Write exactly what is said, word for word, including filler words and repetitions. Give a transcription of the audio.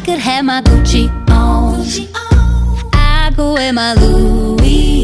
could have my Gucci on, I go wear my Louis